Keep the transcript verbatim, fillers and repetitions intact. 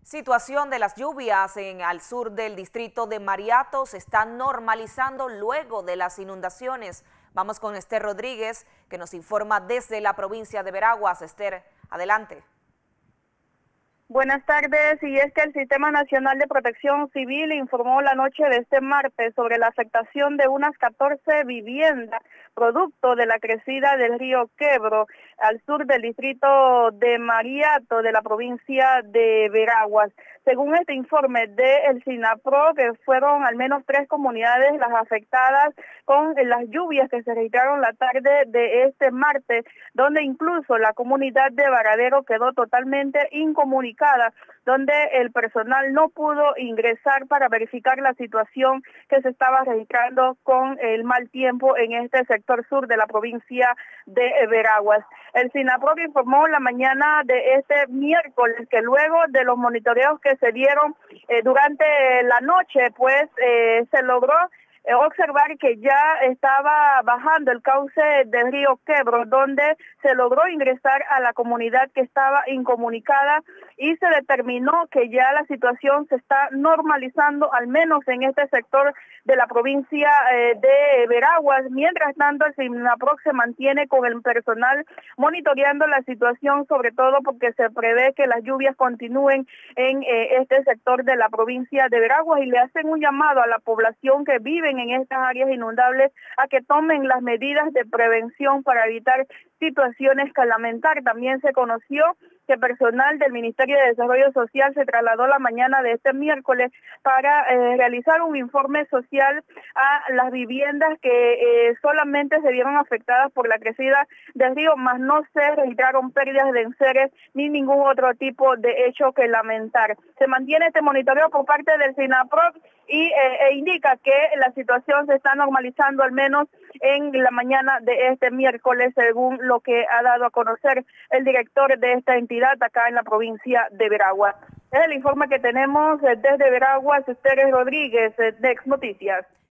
Situación de las lluvias en al sur del distrito de Mariato se está normalizando luego de las inundaciones. Vamos con Esther Rodríguez, que nos informa desde la provincia de Veraguas. Esther, adelante. Buenas tardes, y es que el Sistema Nacional de Protección Civil informó la noche de este martes sobre la afectación de unas catorce viviendas, producto de la crecida del río Quebro, al sur del distrito de Mariato, de la provincia de Veraguas. Según este informe del SINAPRO, que fueron al menos tres comunidades las afectadas con las lluvias que se registraron la tarde de este martes, donde incluso la comunidad de Varadero quedó totalmente incomunicada, donde el personal no pudo ingresar para verificar la situación que se estaba registrando con el mal tiempo en este sector sur de la provincia de Veraguas. El SINAPRO informó la mañana de este miércoles que luego de los monitoreos que se dieron eh, durante la noche, pues eh, se logró observar que ya estaba bajando el cauce del río Quebro, donde se logró ingresar a la comunidad que estaba incomunicada y se determinó que ya la situación se está normalizando, al menos en este sector de la provincia eh, de Veraguas. Mientras tanto, el SINAPRO se mantiene con el personal monitoreando la situación, sobre todo porque se prevé que las lluvias continúen en eh, este sector de la provincia de Veraguas, y le hacen un llamado a la población que vive en estas áreas inundables a que tomen las medidas de prevención para evitar situaciones calamitarias. También se conoció que personal del Ministerio de Desarrollo Social se trasladó la mañana de este miércoles para eh, realizar un informe social a las viviendas que eh, solamente se vieron afectadas por la crecida del río, mas no se registraron pérdidas de enseres ni ningún otro tipo de hecho que lamentar. Se mantiene este monitoreo por parte del SINAPRO y eh, e indica que la situación se está normalizando, al menos en la mañana de este miércoles, según lo que ha dado a conocer el director de esta entidad acá en la provincia de Veraguas. Es el informe que tenemos desde Veraguas. Esther Rodríguez, de Ex Noticias.